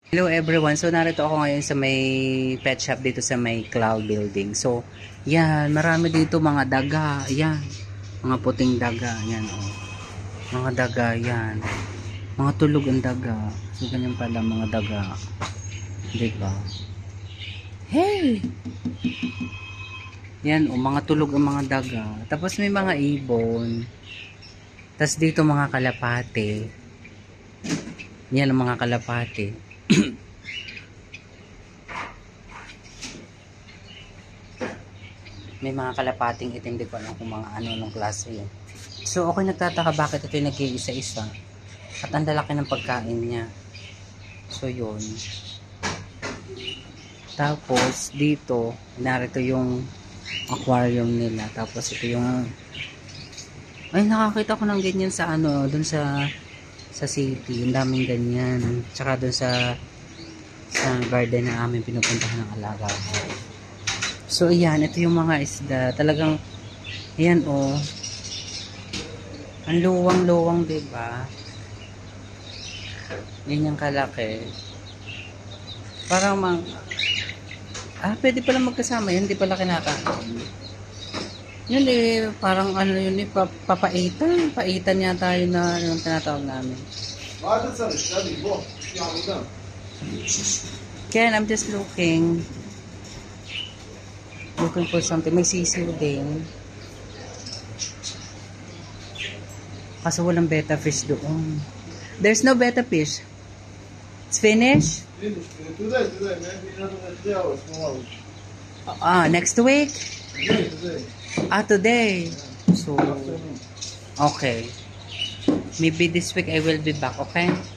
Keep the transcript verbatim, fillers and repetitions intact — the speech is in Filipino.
Hello everyone. So narito ako ngayon sa may pet shop dito sa may Cloud Building. So, yan, marami dito mga daga, yan. Mga puting daga, yan oh. Mga daga, yan. Mga tulog ang daga. So ganyan pala mga daga. 'Di ba? Hey. Yan oh, mga tulog ang mga daga. Tapos may mga ibon. Tapos dito mga kalapate. Yan ang mga kalapate. May mga kalapating itim, di ko alam kung mga ano ng klase yun. So ako nagtataka bakit ito yung nag-iisa-isa at ang lalaki ng pagkain niya. So yun. Tapos dito narito yung aquarium nila. Tapos ito yung ay nakakita ko ng ganyan sa ano dun sa sa city, yung daming ganyan. Tsaka doon sa sa garden na amin pinupuntahan ng alaga. So ayan, ito yung mga isda. Talagang ayan oh. Ang luwang-luwang, 'di ba? Ganyan kalaki. Parang mang ah, pwede pala magkasama yun, hindi pala kinakain. Yun eh, parang ano yun eh, papaitan. Paitan yata yun na yung tinatawag namin. Ken, I'm just looking. Looking for something. May sisiw din. Kaso walang betta fish doon. There's no betta fish. It's finished? Today, today. Maybe not today or tomorrow. Ah, next week? Today, today. Ah, today. So, okay. Maybe this week I will be back, okay?